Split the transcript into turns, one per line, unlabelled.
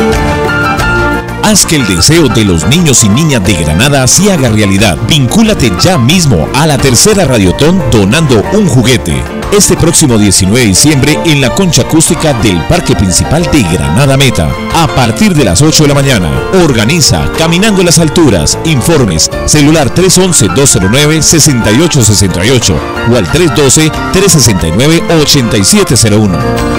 Haz que el deseo de los niños y niñas de Granada se haga realidad. Vincúlate ya mismo a la tercera Radiotón donando un juguete. Este próximo 19 de diciembre en la concha acústica del Parque Principal de Granada Meta. A partir de las 8 de la mañana. Organiza Caminando las Alturas. Informes. Celular 311-209-6868 o al 312-369-8701.